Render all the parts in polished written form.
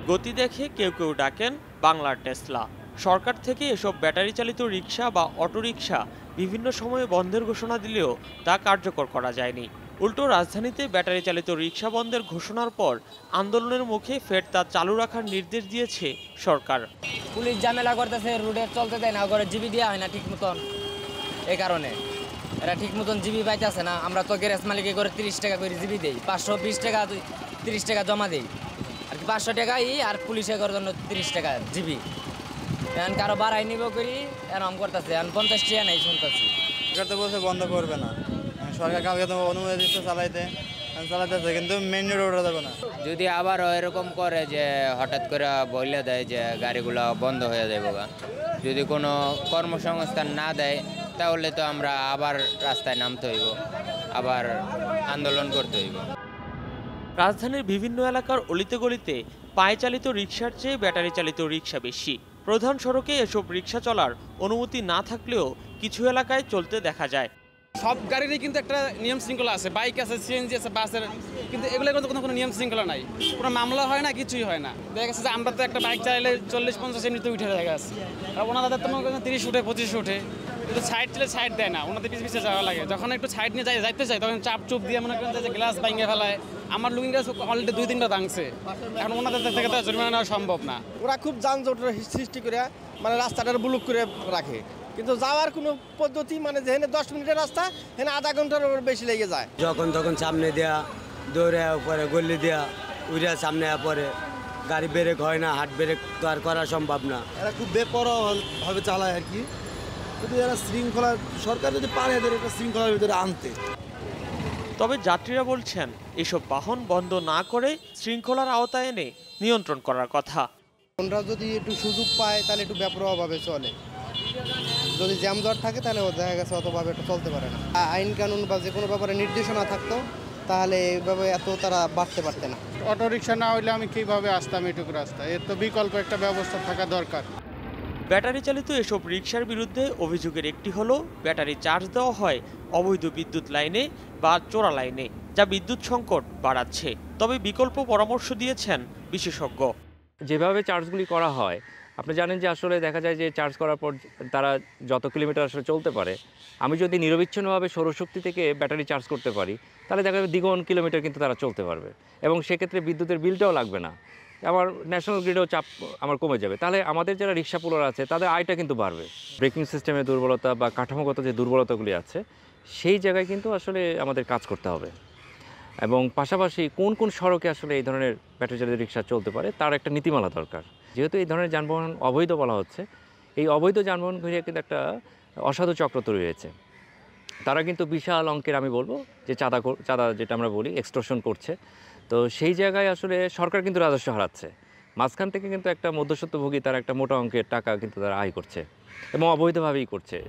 গতি দেখে কেউ কেউ ডাকেন বাংলার টেসলা। সরকার থেকে এসব ব্যাটারি চালিত রিকশা বা অটোরিকশা বিভিন্ন সময়ে বন্ধের ঘোষণা দিলেও তা কার্যকর করা যায়নি। উল্টো রাজধানীতে ব্যাটারি চালিত রিকশা বন্ধের ঘোষণার পর আন্দোলনের মুখে ফের তা চালু রাখার নির্দেশ দিয়েছে সরকার। পুলিশ ঝামেলা করতেছে, রুটে চলতে দেয় না, করে জিবি দেওয়া হয় না ঠিক মতন। এই কারণে এরা ঠিক মতন জিবি পাইতেছে না। আমরা তো গ্যারেজ মালিকে করে 30 টাকা করে জিবি দেই, 520 টাকা 30 টাকা জমা দেই আর কি, 500 টাকাই আর পুলিশে করার জন্য 30 টাকা জিবি। এখন কারো বাড়াই নিব করি এরকম করতেছে, এখন 50 টাকা নেই শুনতেছি। সরকার তো বলছে বন্ধ করবে না, সরকার কালকে তো অনুমতি দিচ্ছে চালাইতেছে, কিন্তু মেন রোডে দেবে না। যদি আবার এরকম করে যে হঠাৎ করে বলে দেয় যে গাড়িগুলো বন্ধ হয়ে যাবে, যদি কোনো কর্মসংস্থান না দেয় তাহলে তো আমরা আবার রাস্তায় নামতে হইব, আবার আন্দোলন করতে হইব। রাজধানীর বিভিন্ন এলাকার অলিতে গলিতে পায়ে চালিত রিকশার চেয়ে ব্যাটারি চালিত রিকশা বেশি। প্রধান সড়কে এসব রিকশা চলার অনুমতি না থাকলেও কিছু এলাকায় চলতে দেখা যায়। সব গাড়িরই কিন্তু একটা নিয়ম শৃঙ্খলা আছে, বাইক আছে, সিএনজি আছে, বাসের, কিন্তু এগুলো কিন্তু কোনো নিয়ম শৃঙ্খলা নাই, কোনো মামলা হয় না, কিছুই হয় না। দেখা গেছে যে আমরা তো একটা বাইক চালাইলে 40-50 এমনিতে উঠে দেখা গেছে, আর ওনাদের তো 30 উঠে 25 উঠে, কিন্তু সাইড চলে সাইড দেয় না, ওনাদের পিছিয়ে যাওয়া লাগে। যখন একটু সাইড নিয়ে যাইতে চাই তখন চাপ চুপ দিয়ে মনে করেন যে গ্লাস ভাঙে ফেলায়। আমার লুকিং গ্লাস অলরেডি 2-3টা ভাঙছে, এখন ওনাদের থেকে তো জরিমানা নেওয়া সম্ভব না। ওরা খুব যানজটের সৃষ্টি করে মানে রাস্তাটা ব্লক করে রাখে, কিন্তু যাওয়ার কোনো পদ্ধতি মানে যেখানে 10 মিনিটের রাস্তা সেখানে আধা ঘন্টার বেশি লেগে যায়। যখন সামনে দেয়া দৌড়ে পরে গল্লি দেয়া উড়ে সামনে পরে গাড়ি ব্রেক হয় না, হাট ব্রেক তো আর করা সম্ভব না। এরা খুব বেপরোয়াভাবে চালায় আর কি, কিন্তু এরা শৃঙ্খলা, সরকার যদি পারে এদের একটা শৃঙ্খলার ভিতরে আনতে। তবে যাত্রীরা বলছেন এসব বাহন বন্ধ না করে শৃঙ্খলার আওতায় এনে নিয়ন্ত্রণ করার কথা। ওরা যদি একটু সুযোগ পায় তাহলে একটু বেপরোয়াভাবে চলে, যদি জ্যামজট থাকে তাহলে দেখা গেছে অতভাবে এটা চলতে পারে না। আইন কানুন বা যে কোনো ব্যাপারে নির্দেশনা থাকতো তাহলে এইভাবে এত তারা বাড়তে পারতে না। অটোরিকশা না হইলে আমি কিভাবে আসতাম এটুকু রাস্তা, এর তো বিকল্প একটা ব্যবস্থা থাকা দরকার। ব্যাটারি চালিত এসব রিকশার বিরুদ্ধে অভিযোগের একটি হলো ব্যাটারি চার্জ দেওয়া হয় অবৈধ বিদ্যুৎ লাইনে বা চোরা লাইনে, যা বিদ্যুৎ সংকট বাড়াচ্ছে। তবে বিকল্প পরামর্শ দিয়েছেন বিশেষজ্ঞ। যেভাবে চার্জগুলি করা হয়, আপনি জানেন যে আসলে দেখা যায় যে চার্জ করার পর তারা যত কিলোমিটার আসলে চলতে পারে, আমি যদি নিরবিচ্ছিন্নভাবে সৌরশক্তি থেকে ব্যাটারি চার্জ করতে পারি তাহলে দেখা যাবে দ্বিগুণ কিলোমিটার কিন্তু তারা চলতে পারবে, এবং সেক্ষেত্রে বিদ্যুতের বিলটাও লাগবে না, আমার ন্যাশনাল গ্রিডেও চাপ আমার কমে যাবে। তাহলে আমাদের যারা রিক্সা পুলার আছে তাদের আয়টা কিন্তু বাড়বে। ব্রেকিং সিস্টেমের দুর্বলতা বা কাঠামোগত যে দুর্বলতাগুলি আছে সেই জায়গায় কিন্তু আসলে আমাদের কাজ করতে হবে, এবং পাশাপাশি কোন কোন সড়কে আসলে এই ধরনের ব্যাটারি চালিত রিক্সা চলতে পারে তার একটা নীতিমালা দরকার। যেহেতু এই ধরনের যানবাহন অবৈধ বলা হচ্ছে, এই অবৈধ যানবাহন ঘিরে কিন্তু একটা অসাধু চক্র তৈরি হয়েছে। তারা কিন্তু বিশাল অঙ্কের, আমি বলবো যে চাঁদা যেটা আমরা বলি এক্সটর্শন করছে। তো সেই জায়গায় আসলে সরকার কিন্তু রাজস্ব হারাচ্ছে, মাঝখান থেকে কিন্তু একটা মধ্যস্বত্বভোগী তার একটা মোটা অঙ্কের টাকা কিন্তু তারা আয় করছে এবং অবৈধভাবেই করছে।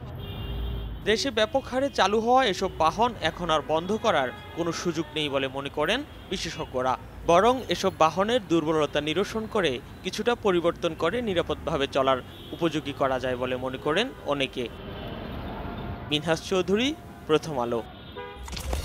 দেশে ব্যাপক হারে চালু হওয়া এসব বাহন এখন আর বন্ধ করার কোনো সুযোগ নেই বলে মনে করেন বিশেষজ্ঞরা, বরং এসব বাহনের দুর্বলতা নিরসন করে কিছুটা পরিবর্তন করে নিরাপদভাবে চলার উপযোগী করা যায় বলে মনে করেন অনেকে। মিনহাস চৌধুরী, প্রথম আলো।